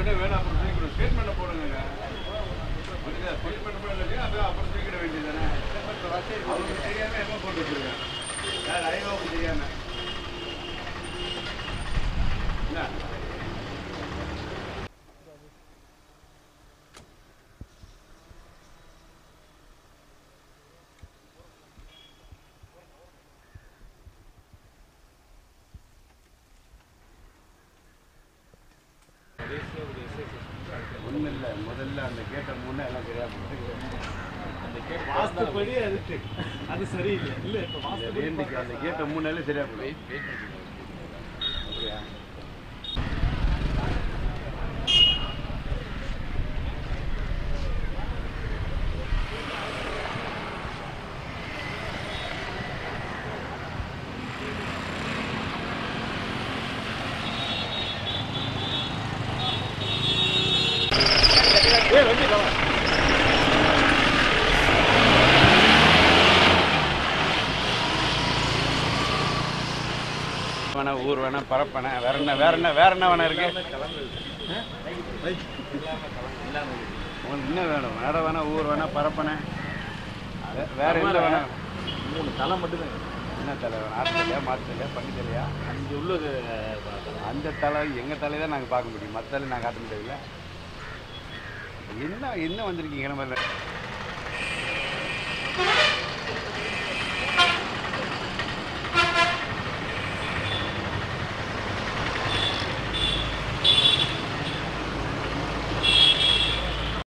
வேணாம் அப்புறம் தூக்கிடும் ஸ்டேட்மெண்ட் போடுங்க ஸ்டேட்மெண்ட் போடுங்க அப்புறம் தூக்கிட வேண்டியதானே அவங்களுக்கு தெரியாம என்ன போட்டு வச்சிருக்கேன் யார் ஐவாவுக்கு தெரியாம என்ன ஒன்றும் இல்லை முதல்ல அந்த கேட்ட முன்னே எல்லாம் சரியாக போட்டு அந்த கேட் வாஸ்துப்படி அது சரியில்லை இல்லை இப்போ வேண்டிக்கு அந்த கேட்ட முன்னாலே சரியாக போடும் அப்படியா வேணா ஊர் வேணா பரப்பனை வேற என்ன வேணா இருக்கு உங்களுக்கு என்ன வேணும் நட வேணா ஊர் வேணா பரப்பனை வேற என்ன வேணாம் 3 தலை மட்டும்தான் என்ன தலை வேணும் ஆற்றுலையா மாற்றுலையா பண்ணித்தலையா அங்கே உள்ளது அந்த தலை எங்கள் தலையை தான் நாங்கள் பார்க்க முடியும் மற்ற தலை நாங்கள் காட்ட முடியல என்ன வந்திருக்கீங்க நம்ம